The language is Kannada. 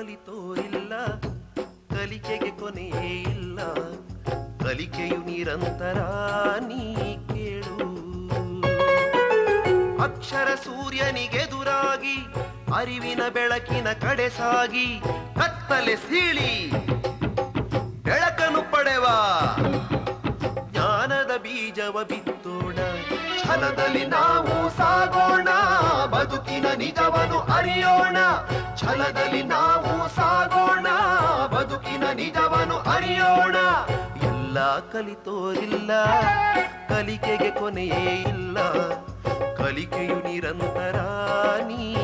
ಕಲಿತೋರಿಲ್ಲ, ಕಲಿಕೆಗೆ ಕೊನೆಯೇ ಇಲ್ಲ, ಕಲಿಕೆಯು ನಿರಂತರ ನೀ ಕೇಳು. ಅಕ್ಷರ ಸೂರ್ಯನಿಗೆದುರಾಗಿ ಅರಿವಿನ ಬೆಳಕಿನ ಕಡೆ ಸಾಗಿ ಕತ್ತಲೆ ಸೀಳಿ ಬೆಳಕನ್ನು ಪಡೆವ ಜ್ಞಾನದ ಬೀಜವ ಬಿತ್ತೋಣ. ಛಲದಲ್ಲಿ ನಾವು ಸಾಗೋಣ, ಬದುಕಿನ ನಿಜವನ್ನು ಅರಿಯೋಣ. ಛಲದಲ್ಲಿ ನಾವು ಸಾಗೋಣ, ಬದುಕಿನ ನಿಜವನ್ನು ಅರಿಯೋಣ. ಎಲ್ಲ ಕಲಿತೋರಿಲ್ಲ, ಕಲಿಕೆಗೆ ಕೊನೆಯೇ ಇಲ್ಲ, ಕಲಿಕೆಯು ನಿರಂತರ ನೀ